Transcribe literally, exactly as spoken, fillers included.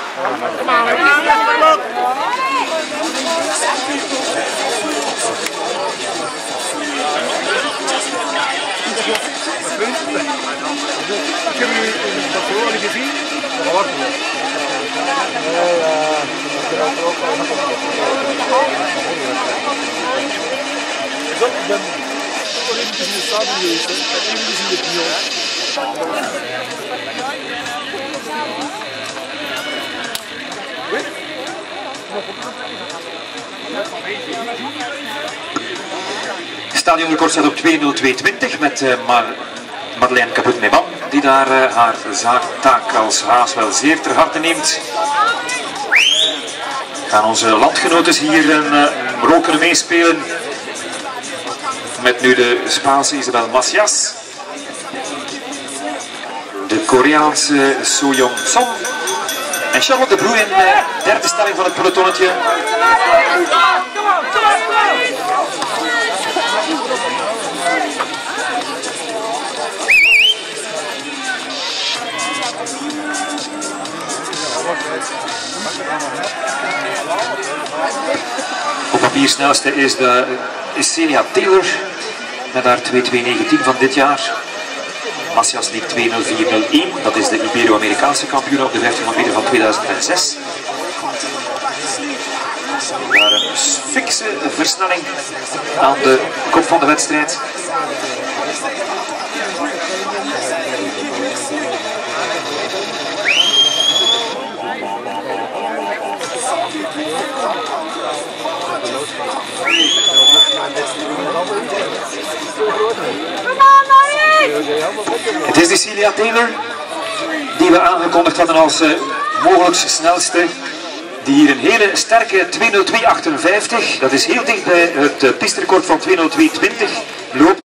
Ik heb u in Barcelona gezien. Dat was het. Ik ben nog eventjes in de stadion geweest, hè. Ik ben eventjes in de Dion. Stadionrecord staat op twee nul twee twintig met uh, Mar Madeleine Cabut-Meban, die daar uh, haar zaaktaak als haas wel zeer ter harte neemt. Gaan onze landgenoten hier een uh, rol kunnen meespelen met nu de Spaanse Isabel Macias, de Koreaanse So Young Son en Charlotte de Broe in de uh, derde stelling van het pelotonnetje. Op papier snelste is, de, is Celia Taylor met haar twee twee negentien van dit jaar. Macias liep twee nul vier nul één, dat is de Ibero-Amerikaanse kampioen op de vijftig meter van tweeduizend zes. Daar een fikse versnelling aan de kop van de wedstrijd. Het is de Celia Taylor die we aangekondigd hadden als uh, mogelijk snelste, die hier een hele sterke twee nul twee achtenvijftig, dat is heel dicht bij het uh, pisterecord van twee nul twee twintig, loopt.